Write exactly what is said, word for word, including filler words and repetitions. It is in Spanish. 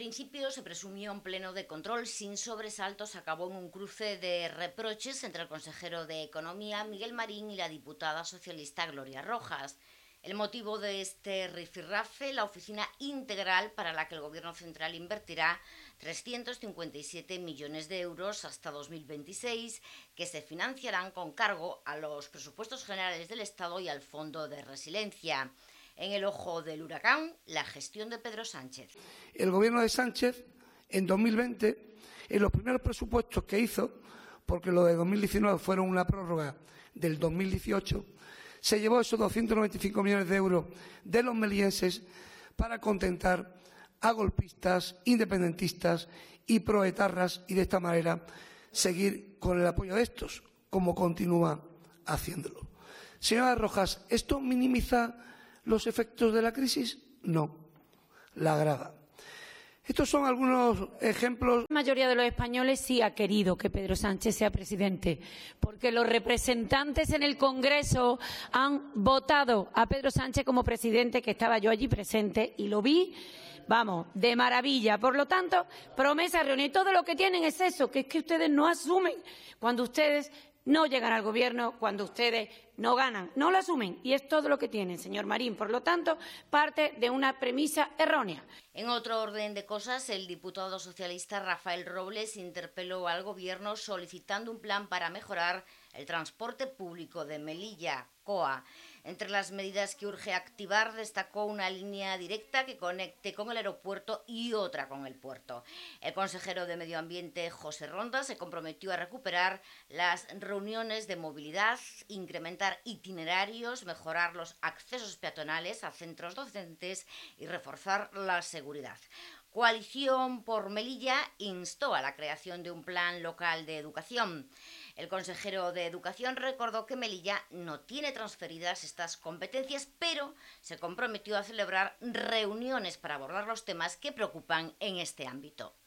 principio se presumió un pleno de control sin sobresaltos, acabó en un cruce de reproches entre el consejero de Economía, Miguel Marín, y la diputada socialista Gloria Rojas. El motivo de este rifirrafe, la oficina integral para la que el Gobierno central invertirá trescientos cincuenta y siete millones de euros hasta dos mil veintiséis, que se financiarán con cargo a los presupuestos generales del Estado y al Fondo de Resiliencia. En el ojo del huracán, la gestión de Pedro Sánchez. El Gobierno de Sánchez, en dos mil veinte, en los primeros presupuestos que hizo, porque los de dos mil diecinueve fueron una prórroga del dos mil dieciocho, se llevó esos doscientos noventa y cinco millones de euros de los melienses para contentar a golpistas, independentistas y proetarras, y de esta manera seguir con el apoyo de estos, como continúa haciéndolo. Señora Rojas, ¿esto minimiza los efectos de la crisis? No, la agrava. Estos son algunos ejemplos. La mayoría de los españoles sí ha querido que Pedro Sánchez sea presidente, porque los representantes en el Congreso han votado a Pedro Sánchez como presidente, que estaba yo allí presente y lo vi, vamos, de maravilla. Por lo tanto, promesa reunida. Y todo lo que tienen es eso, que es que ustedes no asumen cuando ustedes no llegan al Gobierno, cuando ustedes no ganan, no lo asumen, y es todo lo que tienen, señor Marín. Por lo tanto, parte de una premisa errónea. En otro orden de cosas, el diputado socialista Rafael Robles interpeló al Gobierno solicitando un plan para mejorar el transporte público de Melilla, C O A. Entre las medidas que urge activar destacó una línea directa que conecte con el aeropuerto y otra con el puerto. El consejero de Medio Ambiente, José Ronda, se comprometió a recuperar las reuniones de movilidad, incrementar itinerarios, mejorar los accesos peatonales a centros docentes y reforzar la seguridad. Coalición por Melilla instó a la creación de un plan local de educación. El consejero de Educación recordó que Melilla no tiene transferidas estas competencias, pero se comprometió a celebrar reuniones para abordar los temas que preocupan en este ámbito.